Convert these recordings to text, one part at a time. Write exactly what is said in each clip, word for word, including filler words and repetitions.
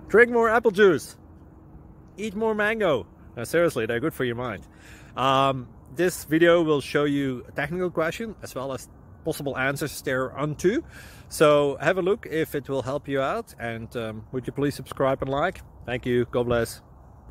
Drink more apple juice. Eat more mango. No, seriously, they're good for your mind. Um, this video will show you a technical question as well as possible answers thereunto. So have a look if it will help you out, and um, would you please subscribe and like? Thank you. God bless.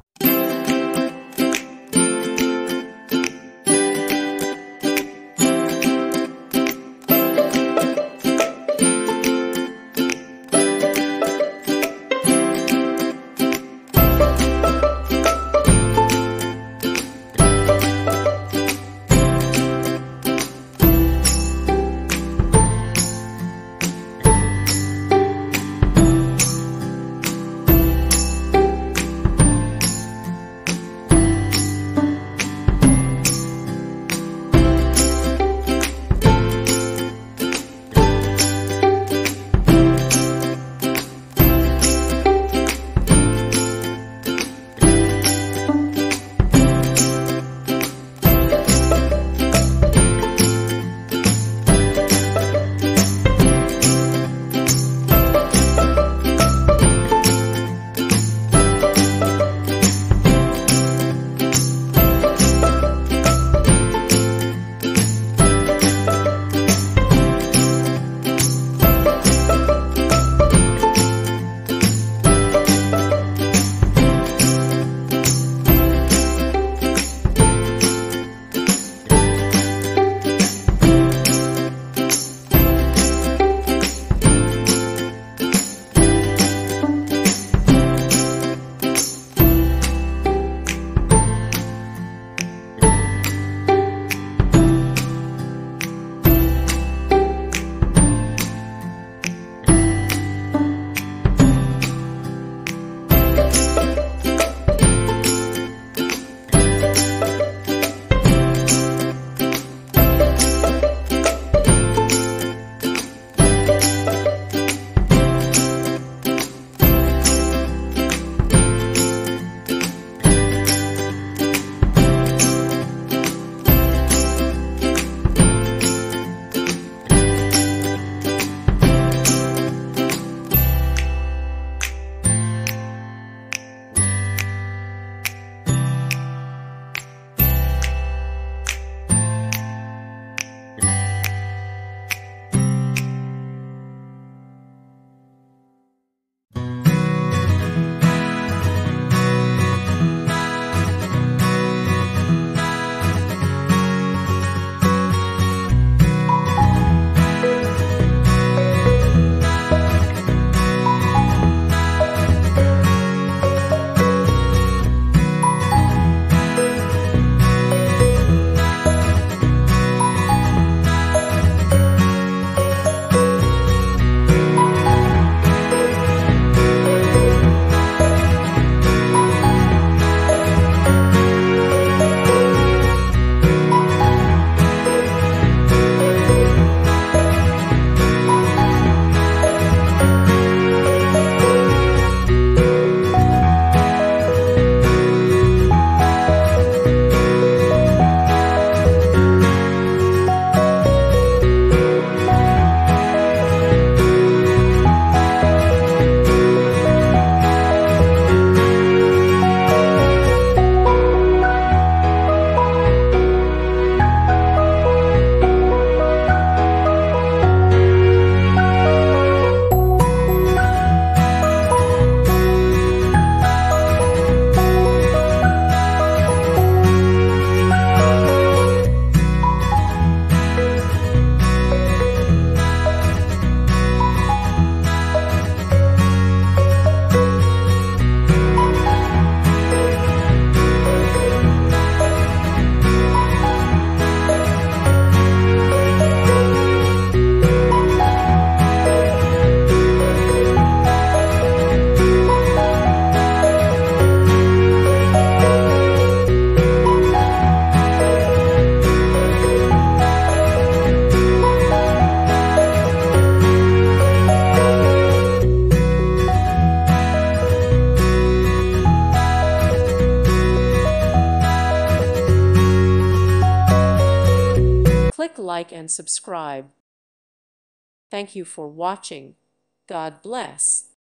like, and subscribe. Thank you for watching. God bless.